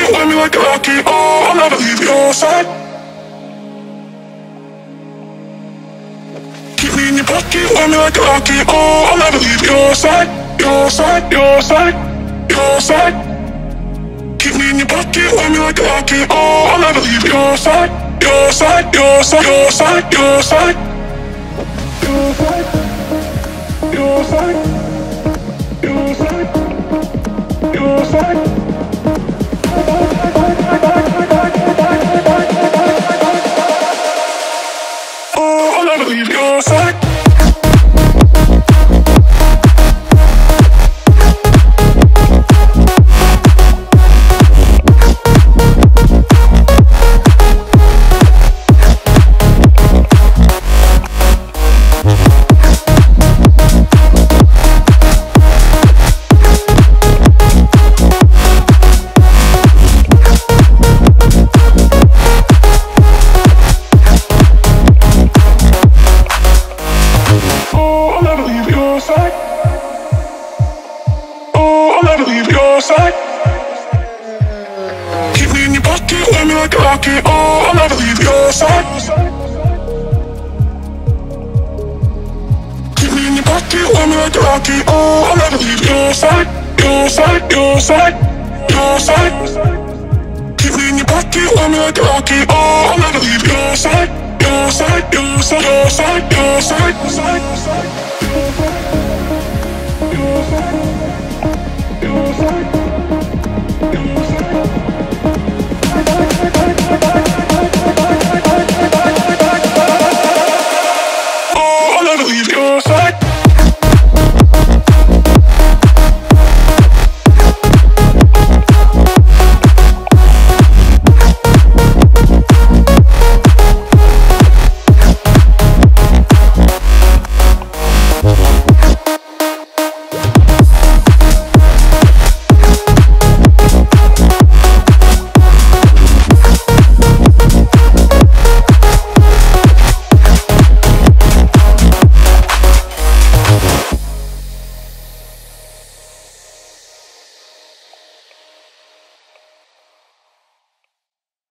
pocket, wear me like a rocket. Oh, I'll never leave your side. Keep me in your pocket, wear me like a rocket. Oh, I'll never leave your side. Your side, your side, your side. Keep me in your pocket, wear me like a rocket. Oh, I'll never leave your side. Your side, your side, your side, your side. Your side, your side, your side, your side. Oh, I'll never leave your side. Keep me in your pocket, wear me like a rocket. Oh, I'll never leave your side. Keep me in your pocket, wear me like a rocket. Oh, I'll never leave your side. Your side, your side, your side. Keep me in your pocket, wear me like a rocket. Oh, I'll never leave your side. Your side, your side, your side, your side, your side, your side, your side, your side. Oh, I'll never leave your side.